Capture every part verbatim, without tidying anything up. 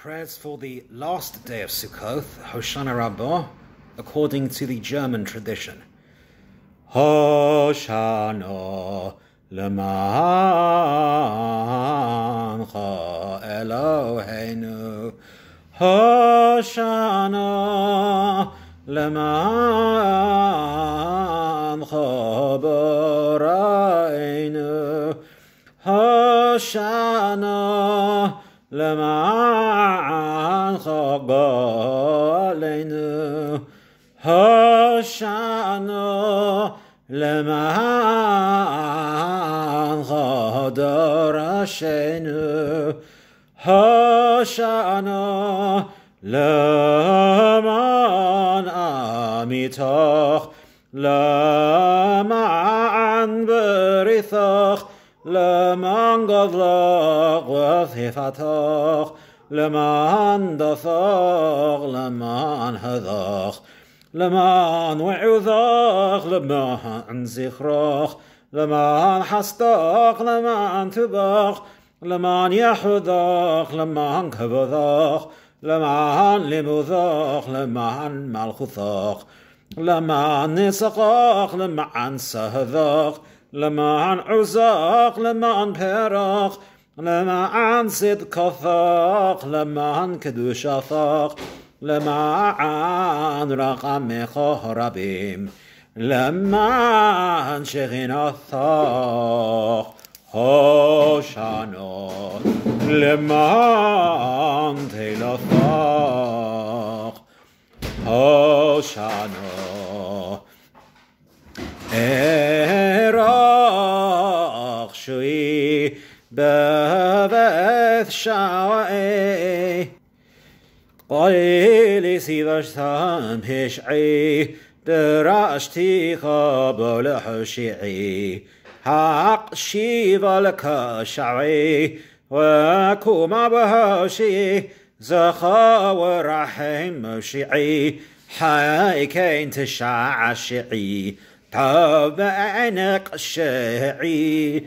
prayers for the last day of Sukkoth, Hoshano Rabaw, according to the German tradition. Hoshano lemancha Eloheinu, Hoshano lemancha borainu, Hoshano lemancha golenu, Hoshano lemancha dorashenu, Hoshano leman amitoch, leman beritoch, leman gadloch v'thifatoch, leman dathoch, leman hadoch, leman wa'udhoch, leman zichroch, leman hastoch, leman tuboch, leman yahudoch, leman kavodoch, leman limudoch, leman malchutoch, leman nisachoch, leman sahadoch, leman uzoch, leman peroch, leman sidkochoch, leman kedushathoch, leman raqamechoch rabim, leman shechinathoch, Hoshano, leman teilothoch, Hoshano, erach shui beveth shawai, qoili sivashtam pish'i, derashticha bolahoshi'i, haq shiva laka shawai, wakuma bahoshi, zacha warahim moshi'i, haikain tashashi'i, taba'inak shi'i,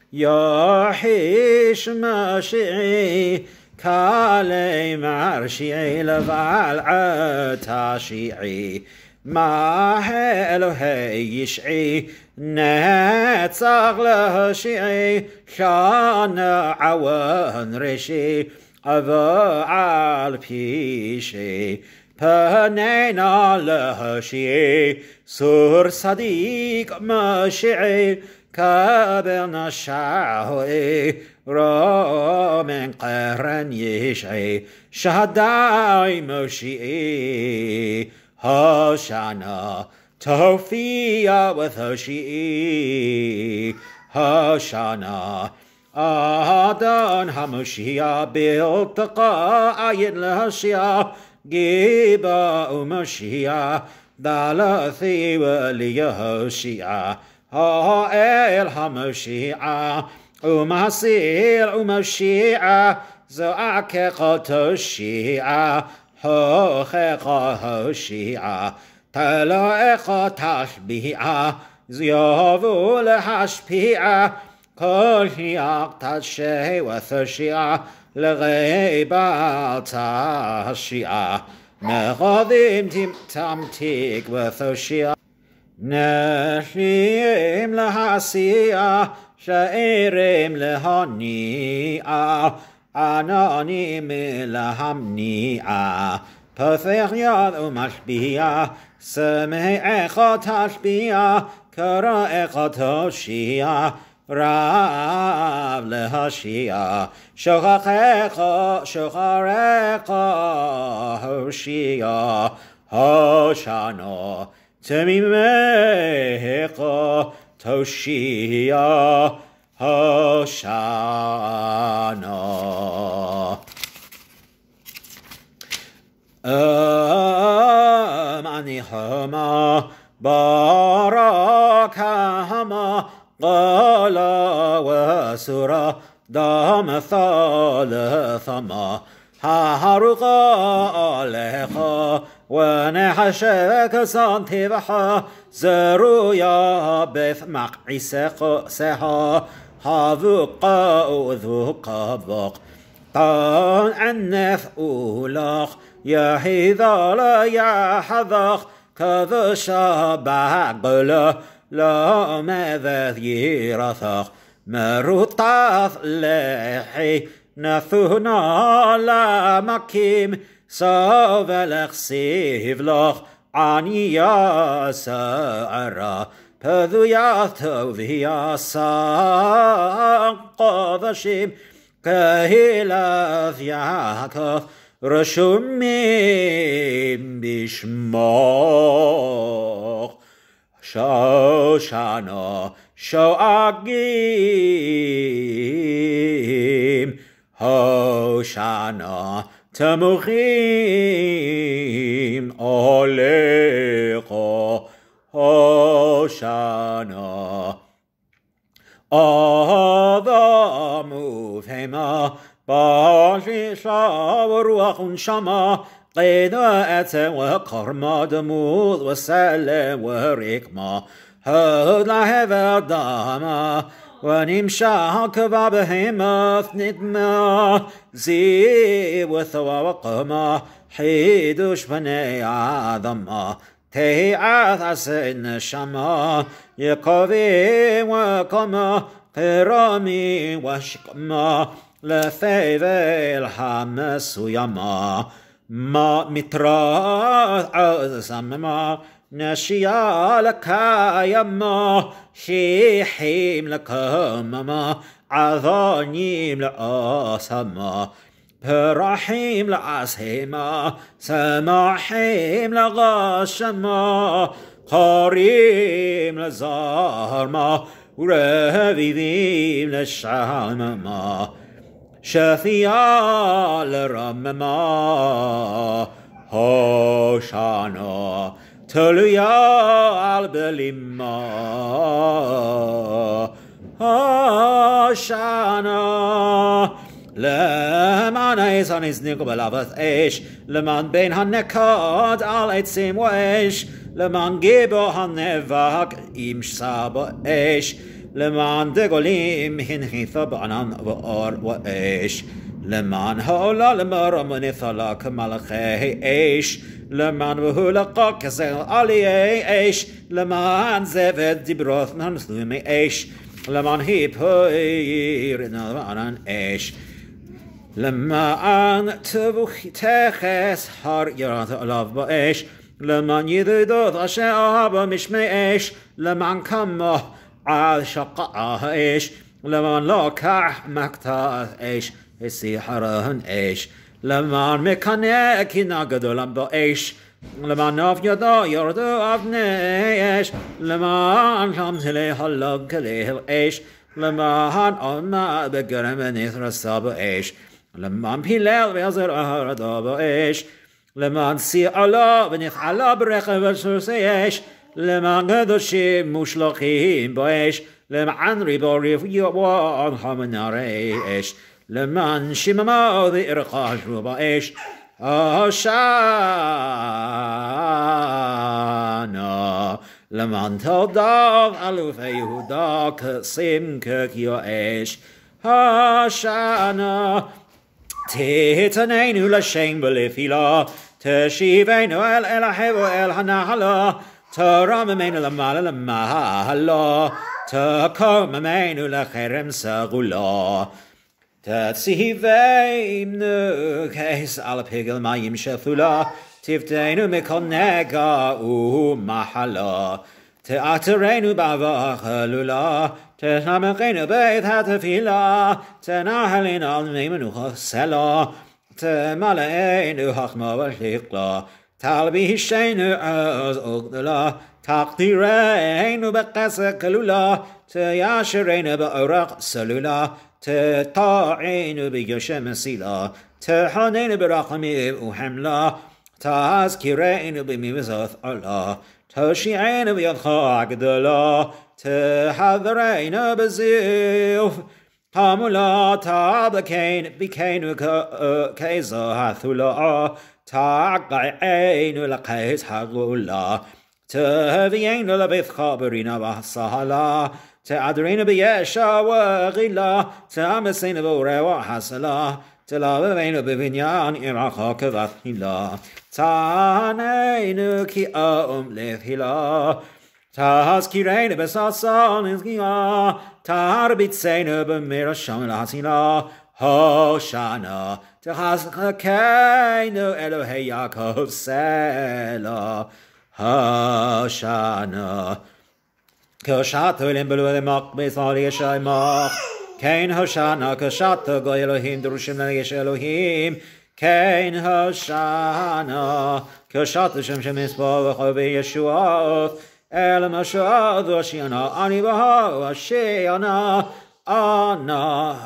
yahish mashi'i, kale marshi'i leval atashi'i, ma Elohei yish'i, netzach lahashi'i, shana awan rishi, ava al pishi, panena lahashi'i, sur sadiq mashi'i, kaberna shahui, ramen qahran yish'i, shahadai moshi'i, Hoshana, Tofia with Hoshii, Hoshana, Adon Hamoshia, Biltaqa, Ayin Lahashia, Giba Umoshia, Dalathi Waliyahoshia, Ha'el Hamoshia, Umasil Umoshia, Zo'akeqatoshia, Hochecha Hoshia, Talaecha Tashbia, Ziovu Lehashpia, Kol Hiak Tashe Wathoshia, Legheba Tashia, Mechadim Tim Tamtik Wathoshia, Neshim Lehasia, Shairim Lehania, Anonim lahamnia, Patheriad umashbia, Semei echa tashbia, Kara echa toshia, Rav lehashia, Shochachecha, Shocharecha, Hoshia, Hoshano, Temimecha, Toshia, Hoshano. Amani hama barakahama qala wasura damathala thama haruqa alecha wa nahashaka santivaha zaruya beth maq'iseqa seha Havuqa udhuqa vok طان عنف أولخ يا هذا يا حذخ كذا شبعقله لا ماذا يرثخ مرطاث لحي نثونا لا مكيم سوفلخ سيفلخ عنيا سعرا بذو ياثو فيا ساقضشيم كهيلا فياكث رشميم بشموخ Hoshano, Shoagim, Hoshano, Tamuchim, Olecho, Hoshano. Adamu Fema, Bashisha, Ruachun Shama, قيدا أتى وقرما دموذ وسلم ورقما هذا هذا داما ونمشى كبابهما ندما زي وثوى وقما حيدوش بني عظما تيعاث عسن شما يقوي وقما قرامي وشقما لثيفي الحمس يما ما متراث عزمما نشيا لك يما شيحيم لك مما عظانيم لأسما برحيم لأسهما سماحيم لغشما قريم لزهرما ورهبيبيم للشامما شفيع لرمما Hoshano تلويا البلما Hoshano لمن ايسان ازنق بلافث ايش لمن بين هنكاد على اتسيم وايش لمن جيبو هنفاك امش سابو ايش لمن دقوليم هنخي ثبعنا وار وايش لمن هولا لمرم نثلاك ملخي ايش لمن وهلقا كسل علي ايش لمن زفت دبروث نسلومي ايش لمن هيب هير نظران ايش لما أن تبخي تخس هار يرات ألاف بإيش لمن يدود أشياء مش مإيش لمن كمه عال شقاء إيش لمن لا كح مكتاث إيش هسي حرهن إيش لمن مكانيك نقدلن بإيش لمن ناف يدا يردو أبني إيش لمن شمس لي حلق ليه إيش لمن أما بقرم نثر الساب إيش لما بيلال بيزر أهر دابا إيش لما نسي على بنيخ على بريخ بسرس إيش لما قدوشي مشلقين بايش لما عنري بوري في يوان حمنا إيش لما نشي مماضي إرقاش بايش هوشانا لما نتوضاف ألو في يهودا كسيم كيو إيش هوشانا تهتنينو لشين بلفيلا تشيبينو ال الحبو الحناحلا تراممينو لمالا لماهلا تكوممينو لخيرم سغولا تتسيفينو كيس على بيقل ما يمشثولا تفتينو مكونيكا او محلا تأترينو بابا خلولا تنامقين بيت هاتفيلا تناهلين الميمنو خسلا تمالين حخما والحقلا تالبي الشين عز أقدلا تقديرين بقس كلولا تياشرين بأورق سلولا تطاعين بيشم سيلا تحنين برقمي وحملا تذكرين بميزث الله تشيعين بيضخاك دلا تحذرين بزيوف قامولا تابكين بكين كيزا هاثولا تاقعين لقيس حقولا تهفيين لبيث خابرين بحصالا تعدرين بيشا وغلا تامسين بورا وحسلا תלבבנו בבניין עירך כבתחילה. תעננו כי אום לתחילה. תזכירנו בששון לזגייה. תרביצנו במרשם להצילה. הושענא, תחזקנו אלוהי יעקב סלע. הושענא. כשעתו למבלו למקבץ על יש עמך. כן הושענא, כשעתו גוי אלוהים דרושים לנו יש אלוהים. כן הושענא, כשעתו שם שמספר וחובי ישועות. אל משעות הושיענא, אני בהו הושיענא. Anna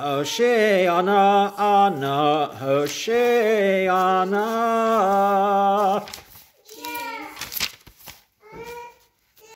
Hoshano, Anna Hoshano.